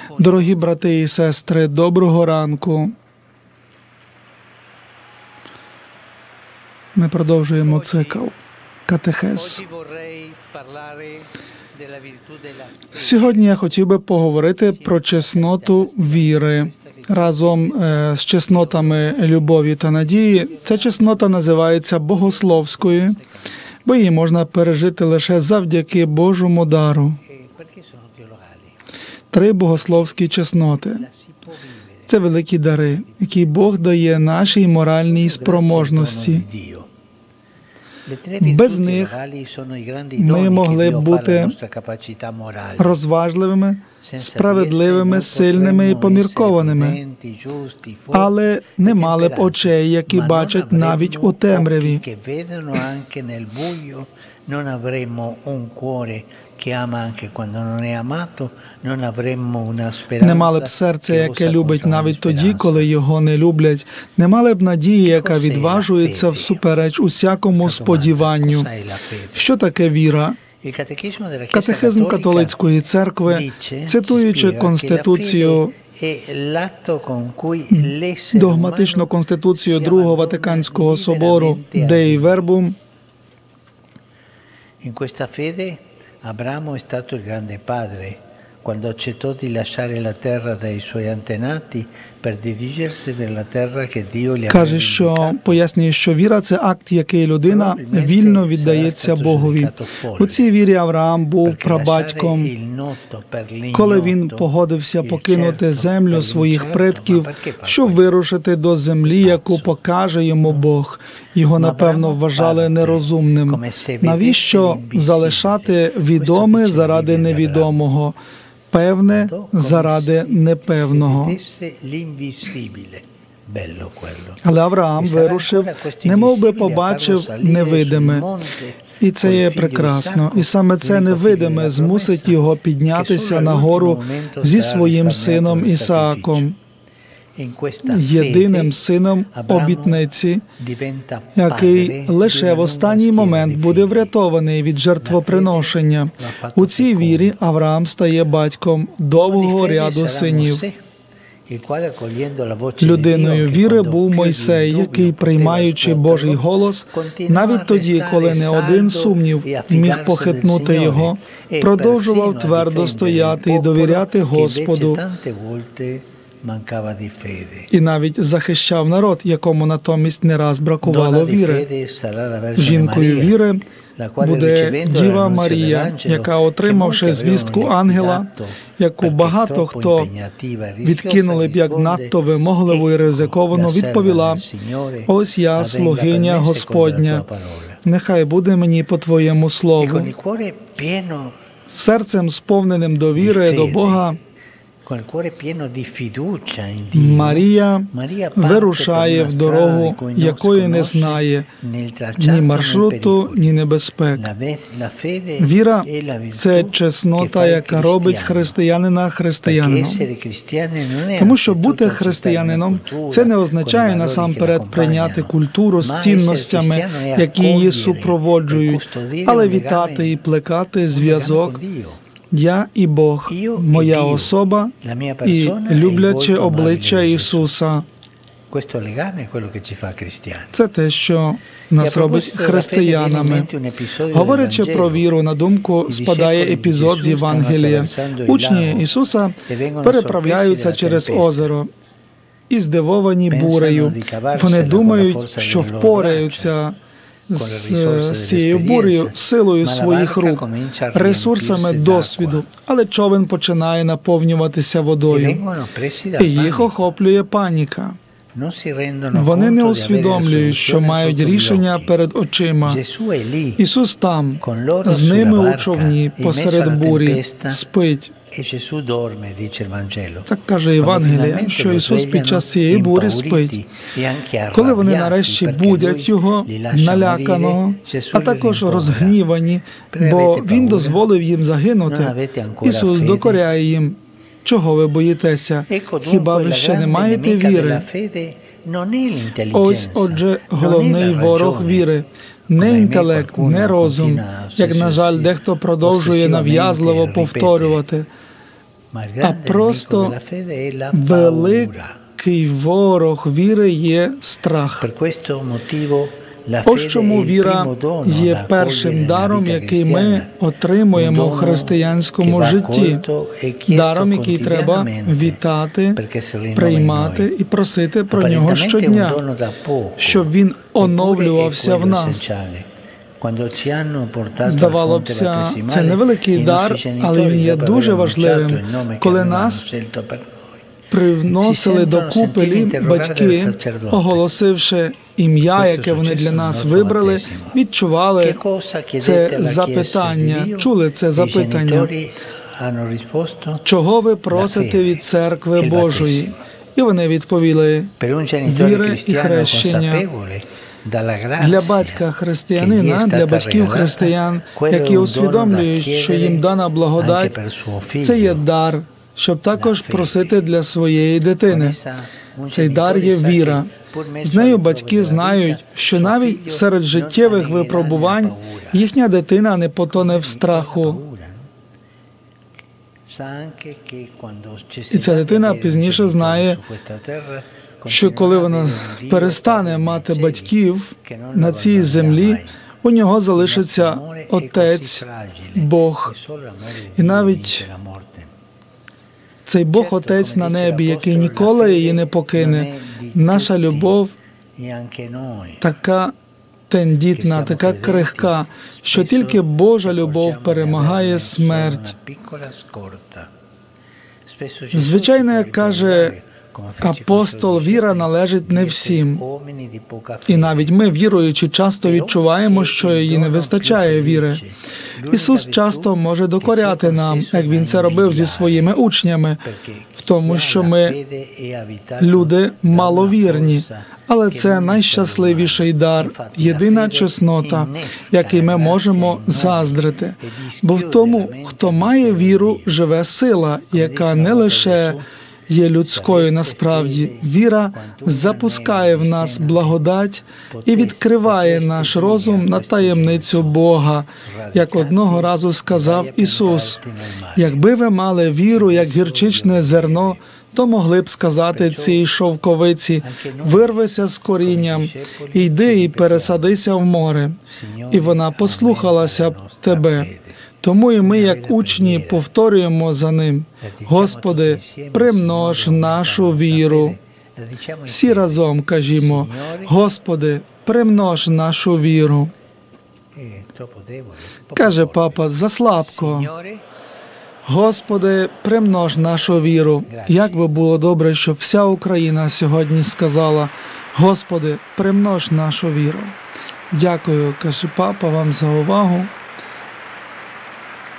Дорогі брати і сестри, доброго ранку. Ми продовжуємо цикл «Катехез». Сьогодні я хотів би поговорити про чесноту віри. Разом з чеснотами любові та надії ця чеснота називається богословською, бо її можна пережити лише завдяки Божому дару. 3 богословські чесноти – це великі дари, які Бог дає нашій моральній спроможності. Без них ми могли б бути розважливими, справедливими, сильними і поміркованими, але не мали б очей, які бачать навіть у темряві. Не мали б серця, яке любить навіть тоді, коли його не люблять. Не мали б надії, яка відважується всупереч усякому сподіванню. Що таке віра? Катехизм католицької церкви, цитуючи Конституцію, догматичну Конституцію Другого Ватиканського собору «Dei Verbum», Abramo è stato il grande padre quando accettò di lasciare la terra dai suoi antenati per dirigersi verso la terra che Dio gli aveva каже, що пояснює, що віра – це акт, який людина вільно віддається Богові. У цій вірі Авраам був прабатьком, коли він погодився покинути землю своїх предків, щоб вирушити до землі, яку покаже йому Бог. Його, напевно, вважали нерозумним. Навіщо залишати відоме заради невідомого? Певне заради непевного. Але Авраам вирушив, немов би побачив невидиме. І це є прекрасно. І саме це невидиме змусить його піднятися на гору зі своїм сином Ісааком, єдиним сином обітниці, який лише в останній момент буде врятований від жертвоприношення. У цій вірі Авраам стає батьком довгого ряду синів. Людиною віри був Мойсей, який, приймаючи Божий голос, навіть тоді, коли не один сумнів міг похитнути його, продовжував твердо стояти і довіряти Господу. І навіть захищав народ, якому натомість не раз бракувало віри. Жінкою віри буде Діва Марія, яка, отримавши звістку ангела, яку багато хто відкинули б як надто вимогливу і ризиковану, відповіла: «Ось я, слугиня Господня, нехай буде мені по Твоєму слову». Серцем, сповненим довіри до Бога, Марія вирушає в дорогу, якої не знає ні маршруту, ні небезпек. Віра – це чеснота, яка робить християнина християнином. Тому що бути християнином – це не означає насамперед прийняти культуру з цінностями, які її супроводжують, але вітати і плекати зв'язок «Я і Бог, моя особа і любляче обличчя Ісуса». Це те, що нас робить християнами. Говорячи про віру, на думку спадає епізод з Євангелія. Учні Ісуса переправляються через озеро і здивовані бурею. Вони думають, що впораються з цією бурею силою своїх рук, ресурсами досвіду, але човен починає наповнюватися водою, і їх охоплює паніка. Вони не усвідомлюють, що мають рішення перед очима. Ісус там, з ними у човні, посеред бурі, спить. Так каже Євангеліє, що Ісус під час цієї бурі спить. Коли вони нарешті будять Його, наляканого, а також розгнівані, бо Він дозволив їм загинути, Ісус докоряє їм: «Чого ви боїтеся? Хіба ви ще не маєте віри?» Ось, отже, головний ворог віри – не інтелект, не розум, як, на жаль, дехто продовжує нав'язливо повторювати. а просто великий ворог віри є страх. Ось чому віра є першим даром, який ми отримуємо в християнському житті, даром, який треба вітати, приймати і просити про нього щодня, щоб він оновлювався в нас. Здавалося, це невеликий дар, але він є дуже важливим. Коли нас привносили до купелі батьки, оголосивши ім'я, яке вони для нас вибрали, відчували це запитання, чули це запитання. Чого ви просите від Церкви Божої? І вони відповіли: віри і хрещення. Для батька християнина, для батьків християн, які усвідомлюють, що їм дана благодать, це є дар, щоб також просити для своєї дитини. Цей дар є віра. З нею батьки знають, що навіть серед життєвих випробувань їхня дитина не потоне в страху. І ця дитина пізніше знає, що коли вона перестане мати батьків на цій землі, у нього залишиться Отець, Бог. І навіть цей Бог-Отець на небі, який ніколи її не покине. Наша любов така тендітна, така крихка, що тільки Божа любов перемагає смерть. Звичайно, як каже апостол, віра належить не всім. І навіть ми, віруючи, часто відчуваємо, що їй не вистачає віри. Ісус часто може докоряти нам, як Він це робив зі своїми учнями, в тому, що ми люди маловірні. Але це найщасливіший дар, єдина чеснота, який ми можемо заздрити. Бо в тому, хто має віру, живе сила, яка не лише є людською насправді. Віра запускає в нас благодать і відкриває наш розум на таємницю Бога. Як одного разу сказав Ісус: «Якби ви мали віру, як гірчичне зерно, то могли б сказати цій шовковиці: вирвися з корінням, йди і пересадися в море, і вона послухалася б тебе». Тому і ми, як учні, повторюємо за ним: «Господи, примнож нашу віру». Всі разом кажімо: «Господи, примнож нашу віру». Каже папа заслабко: «Господи, примнож нашу віру». Як би було добре, щоб вся Україна сьогодні сказала: «Господи, примнож нашу віру». Дякую, каже папа, вам за увагу.